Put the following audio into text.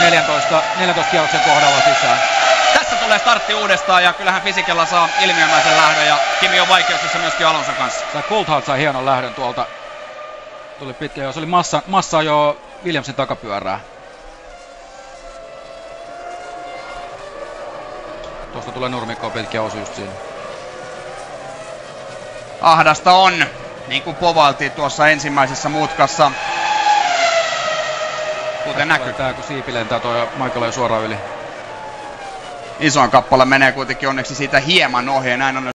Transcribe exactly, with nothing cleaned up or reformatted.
neljätoista, neljätoista kierroksen kohdalla sisään. Tässä tulee startti uudestaan ja kyllähän Fisikella saa ilmiömäisen lähdön ja Kimi on vaikeuksissa myöskin Alonson kanssa. Tämä Coulthard sai hienon lähdön tuolta. Tuli pitkä jo, se oli massa, massa jo Williamsin takapyörää. Tuosta tulee nurmikkoa pitkä osu just siinä. Ahdasta on, niin kuin povailtiin tuossa ensimmäisessä mutkassa. Kuten näkyy. Tää kun siipi lentää toi Michael suoraan yli. Isoin kappale menee kuitenkin onneksi siitä hieman ohi ja näin on